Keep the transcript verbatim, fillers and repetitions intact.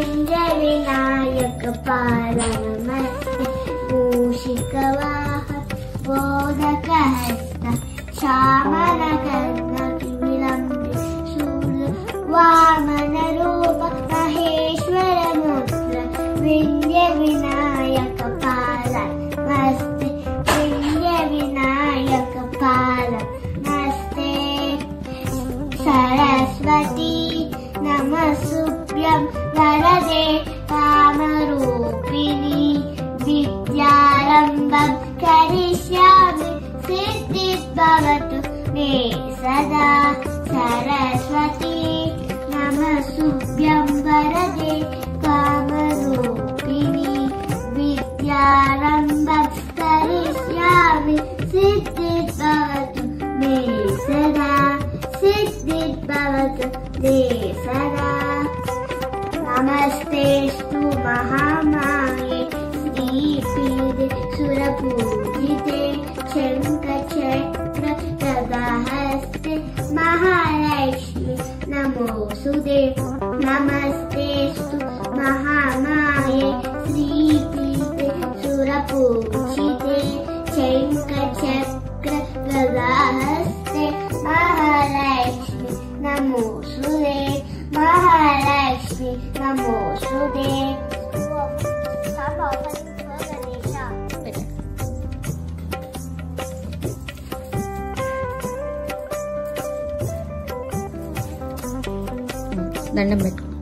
विंध्य विनायक पाल नमस्ते मूषिकवाहन बोधकहस्त श्यामलकर्ण विलम्बि शूल वामन रूप महेश्वर मुद्र विंध्य विनायक पाल नमस्ते विंध्य विनायक पाल नमस्ते सरस्वती नमस्तुभ्यं वरदे कामरूपिणी विद्यारम्भं करिष्यामि सिद्धिर्भवतु मे सदा सरस्वती नमस्तुभ्यं वरदे कामरूपिणी विद्यारम्भं करिष्यामि सिद्धिर्भवतु मे सदा सिद्धिर्भवतु मे सदा नमस्तेस्तु महामाये श्रीपीठे सुरपूजिते शङ्खचक्र गदाहस्ते महालक्ष्मी नमोऽस्तुते नमस्तेस्तु महामाये श्रीपीठे सुरपूजिते शङ्खचक्र गदाहस्ते महालक्ष्मी नमोऽस्तुते महालक्ष्मी नमोऽस्तुते దండం పెట్టు.